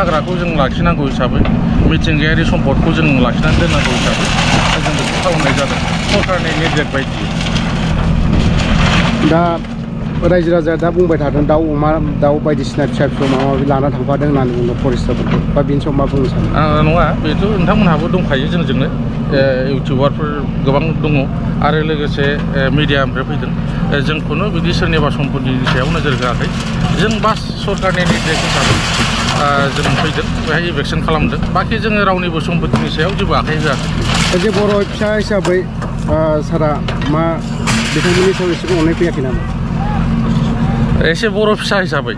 हाग्राखौ जों लाखिनांगौ हिसाबै मिथिंगायारि सम्पदखौ जों लाखिनानै दोननांगौ हिसाबै जों बेखौ खालामनाय जादों सरकारनि निर्देश बायदियै। दा रायजो राजाया दा बुंबाय थादों दाउ अमा दाउ बायदिसिना फिसा फिसौ माबा माबि लाना थांफादों होननानै बुंदों फरेस्टारफोरखौ बा बेनि सायाव मा बुंनो सानो? नङा बेथ' नोंथांमोनहाबो दंखायो जोंजोंनो इउटिउबारफोर गोबां दङ आरो लोगोसे मिडियानिफ्राय फैदों जोंखौनो बिदि सोरनिबा सम्पतिनि सायाव नोजोर होआखै जों बास सरकारनि निर्देश हिसाबै जों फैदों बेहाय इभेकसन खालामदों बाखि जोङो रावनिबो सम्पतिनि सायाव जेबो आखाइ होआखै। जे बर' फिसा हिसाबै सारा मा बिथांमोननि सायाव एसेबां अननाय फैयाखै नामा? एसे बर' फिसा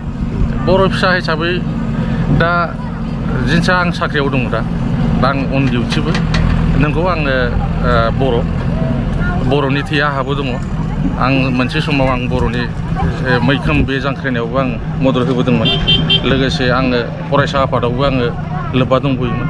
हिसाबै दा जिनसा आं साख्रियाव दङ दा आं अन डिउटिबो नोंगौ आङो बर'नि थैया आंहाबो दङ आं मोनसे समाव आं बर'नि मैखोम बे जांख्रिनायावबो आं मदद होबोदोंमोन लोगोसे आङो फरायसा आफादावबो आङो लोब्बा दंबोयोमोन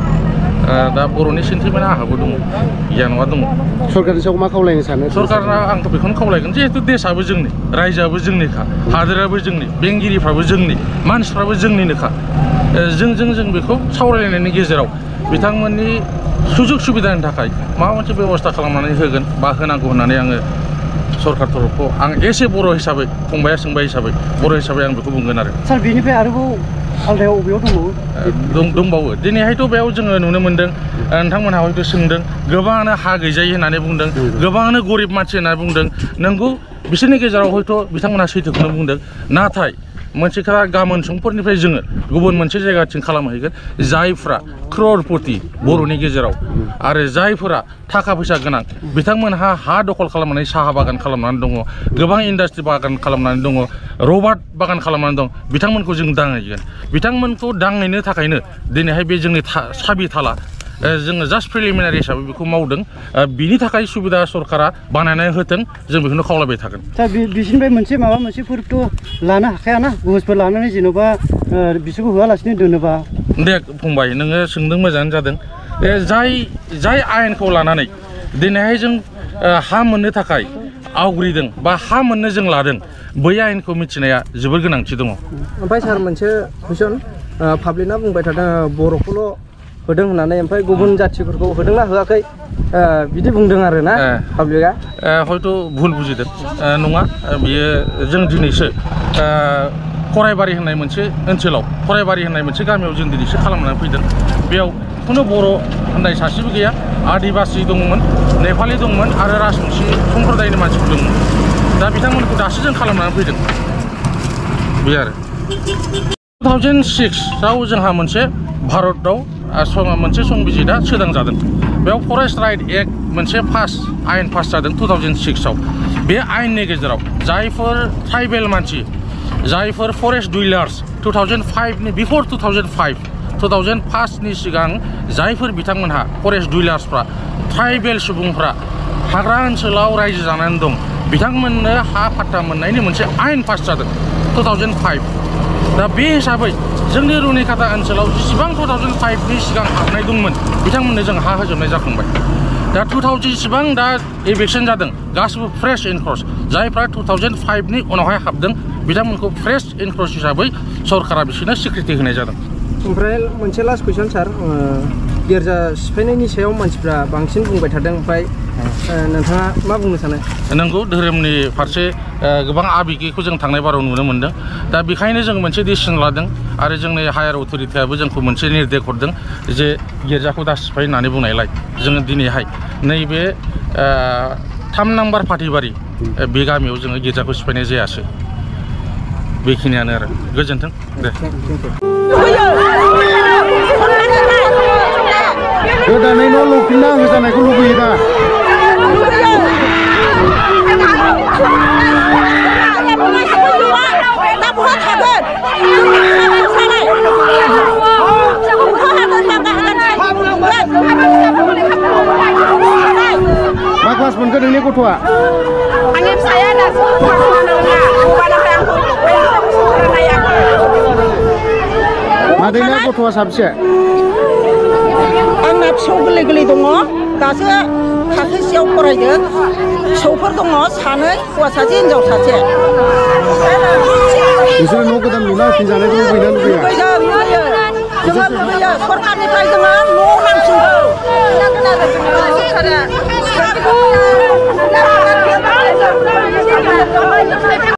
दा बर'नि सेन्टिमेन्ट आंहाबो दङ गैया नङा दङ। सरकारनि सायाव मा खावलायनो सानो? सरकारना आंथ' बेखौनो खावलायगोन जिहेतु देशआबो जोंनि रायजोआबो जोंनिखा हादोराबो जोंनि बेंगिरिफ्राबो जोंनि मानसिफ्राबो जोंनिनोखा जों बेखौ सावरायलायनायनि गेजेराव बिथांमोननि सुजुग सुबिदानि थाखाय माबा मोनसे बेबस्था खालामनानै होगोन बा होनांगौ होननानै आङो सरकार तरफखौ आं एसे बर' हिसाबै फंबाया सोंबाय हिसाबै बर' हिसाबै आं बेखौ बुंगोन आरो। सार बेनिफ्राय आरोबाव आलदायाव बबेयाव दंबावो दिनैहायथ' बेयाव जोङो नुनो मोन्दों नोंथांमोनहा हयथ' सोंदों गोबाङानो हा गैजायै होननानै बुंदों गोबाङानो गरिब मानसि होननानै बुंदों नंगौ बिसोरनि गेजेराव हयथ' बिथांमोनहा सैथोखौनो बुंदों नाथाय मोनसे खोथा गामोन समफोरनिफ्राय जोङो गुबुन मोनसे जायगाथिं खालामहैगोन जायफ्रा क्ररपति बर'नि गेजेराव आरो जायफोरा थाखा फैसा गोनां बिथांमोनहा हा दखल खालामनानै साहा बागान खालामनानै दङ गोबां इन्डास्ट्रि बागान खालामनानै दङ रबार बागान खालामनानै दं बिथांमोनखौ जों दाङैगोन बिथांमोनखौ दाङैनो थाखायनो दिनैहाय बे जोंनि साबि थाला जोङो जास्ट प्रिलिमिनारि हिसाबै बेखौ मावदों बिनि थाखाय सुबिदा सरकारा बानायनानै होथों जों बेखौनो खावलायबाय थागोन। दा बिसोरनिफ्राय मोनसे माबा मोनसेफोरथ' लानो हाखायाना गुबुनफोर लानानै जेन'बा बिसोरखौ होआलासिनो दोनोबा। दे फंबाय नोङो सोंदों मोजाङानो जादों जाय आयेनखौ लानानै दिनैहाय जों हा मोननो थाखाय आवग्रिदों बा हा मोननो जों लादों बै आयेनखौ मिथिनाया जोबोर गोनांथि दङ। ओमफ्राय सार मोनसे कुइसन पाब्लिकना बुंबाय थादों बर'खौल' होदों होननानै ओमफ्राय गुबुन जाथिफोरखौ होदोंना होआखै बिदि बुंदों आरो ना पाब्लिकआ हयथ' भुल बुजिदों नङा बियो जों दिनैसो खराइबारि होननाय मोनसे ओनसोलाव खराइबारि होननाय मोनसे गामियाव जों दिनैसो खालामनानै फैदों बेयाव खुनु बर' होननाय सासेबो गैया आदिबासि दंमोन नेपालि दंमोन आरो राजबंसि सम्प्रदायनि मानसिफोर दंमोन दा बिथांमोनखौ दासो जों खालामनानै फैदों बे आरो 2006आव जोंहा मोनसे भारतआव मोनसे संबिजिदा सोदांजादों बेयाव फरेस्ट राइट एक्ट मोनसे आयेन पास जादों 2006आव बे आयेननि गेजेराव जायफोर ट्राइबेल मानसि जायफोर फरेस्ट डुइलार्स 2005नि बिफर 2005नि सिगां जायफोर बिथांमोनहा फरेस्ट डुइलार्सफ्रा ट्राइबेल सुबुंफ्रा हाग्रा ओनसोलाव रायजो जानानै दं बिथांमोननो हा पाट्टा मोननायनि मोनसे आयेन पास जादों 2005 दा बे हिसाबै जोंनि रुनिकाटा ओनसोलाव जेसेबां 2005नि सिगां हाबनाय दंमोन बिथांमोननो जों हा होजोबनाय जाखांबाय दा 2000 जेसेबां दा इभेक्सन जादों गासिबो फ्रेश एनक्रस जायफ्रा 2005नि उनावहाय हाबदों बिथांमोनखौ फ्रेश एनक्रस हिसाबै सरकारा बिसोरनो स्वीकृति होनाय जादों। ओमफ्राय मोनसे लास्ट कुइसन सार गिर्जा सिफायनायनि सायाव मानसिफ्रा बांसिन बुंबाय थादों ओमफ्राय नोंथाङा मा बुंनो सानो? नंगौ धोरोमनि फारसे गोबां आबेगिखौ जों थांनाय बाराव नुनो मोन्दों दा बेखायनो जों मोनसे डिसिसन लादों आरो जोंनि हायार अथ'रिटियाबो जोंखौ मोनसे निर्देश हरदों जे गिर्जाखौ दा सिफाय होननानै बुंनायलाय जोङो दिनैहाय नैबे 3 नम्बर फाथिबारि बे गामियाव जोङो गिर्जाखौ सिफायनाय जायासै बेखिनियानो आरो गोजोन्थों दे। गोदानै न' लुफिनना होजानायखौ लुबैयो दा मा क्लास मोनखो नोंनि गथ'आ? आंनि फिसाया दासो मादैना गथ'आ साबेसे? आंना फिसौ गोरलै गोरलै दङ दासो थाखोसेयाव फरायदों फिसौफोर दङ 2 हौवा सासे हिनजाव सासे। बिसोरो न' गोदान लुना होफिनजानायखौ लुबैना लुबैया? लुबैयो सरखारनिफ्राय जोङो न' नांसिगौ